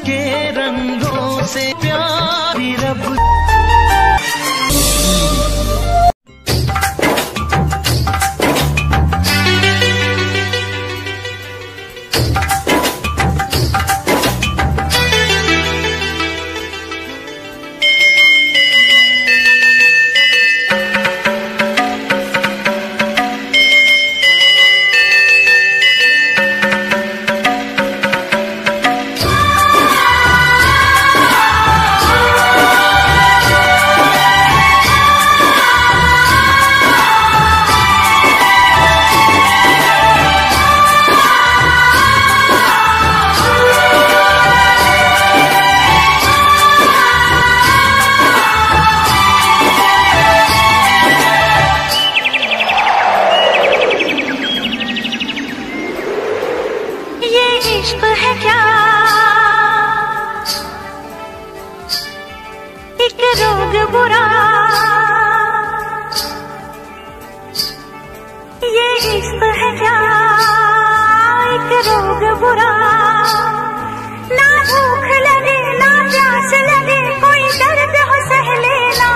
के रंगों से प्यारी रब। इश्क है क्या एक रोग बुरा, ये इश्क है क्या एक रोग बुरा। ना भूख लगे ना प्यास लगे, कोई दर्द हो सह लेना।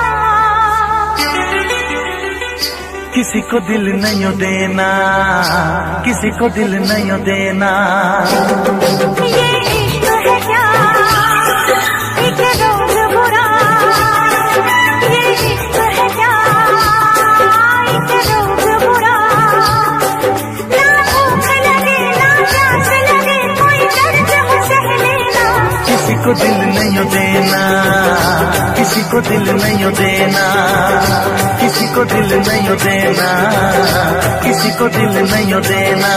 किसी को दिल नहीं देना, किसी को दिल नहीं देना। ये इश्क है क्या एक रोग बुरा, ये इश्क है क्या एक रोग बुरा। ना भूख लगे ना प्यास लगे, कोई दर्द हो सह लेना। किसी को दिल नहीं देना, किसी को दिल नहीं देना, किसी को दिल नहीं देना, किसी को दिल नहीं देना।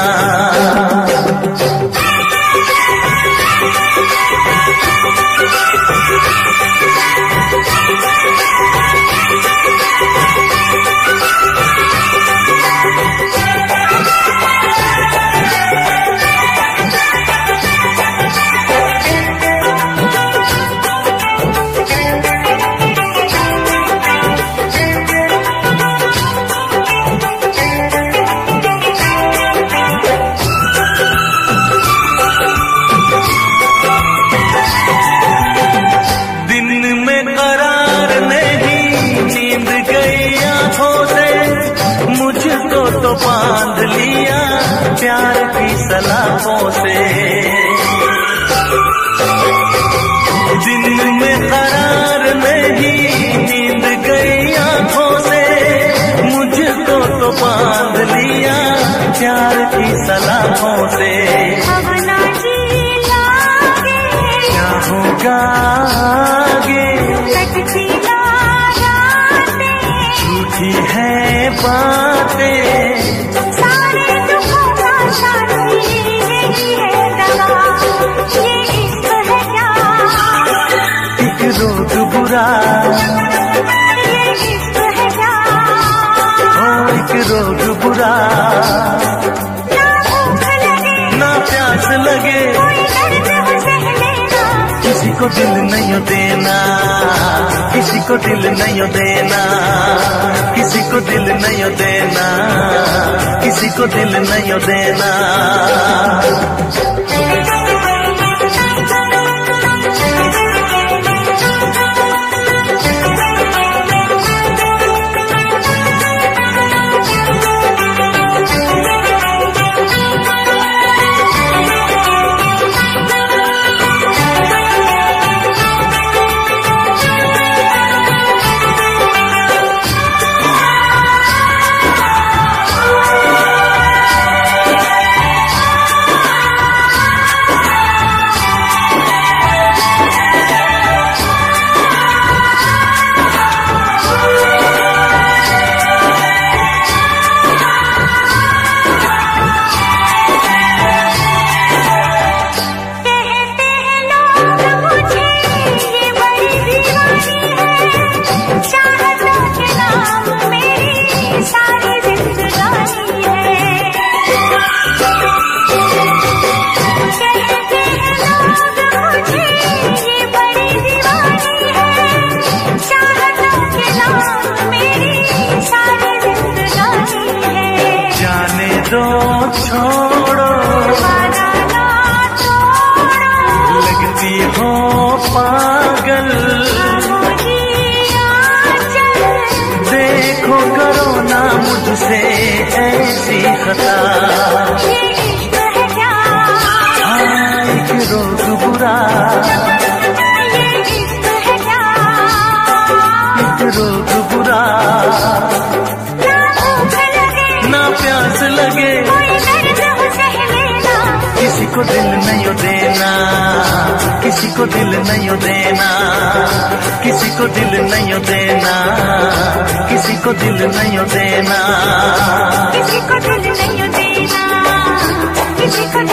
तो बांध लिया प्यार की सलाखों से, दिन में करार नहीं नींद गई आंखों से। मुझको तो बांध लिया प्यार की सलाखों से। अब ना जी लागे क्या होगा आगे, कटती ना रातें, झूठी है बातें। सारे दुखों का साथी यही है दवा। ये इश्क है क्या एक रोग बुरा, ये इश्क है क्या ओ एक रोग बुरा। ना भूख लगे ना प्यास लगे, कोई दर्द हो सह लेना। किसी को दिल नहीं देना, किसी को दिल नहीं देना, किसी को दिल नहीं देना, किसी को दिल नहीं देना। सी खता। ये इश्क है क्या? हाँ, एक रोग बुरा, ये इश्क है क्या? एक रोग बुरा, ना भूख लगे ना प्यास लगे, कोई दर्द हो सह लेना। किसी को दिल नहीं देना, किसी को दिल नहीं देना, किसी को दिल नहीं देना, किसी को दिल नहीं देना, किसी को दिल नहीं देना, किसी को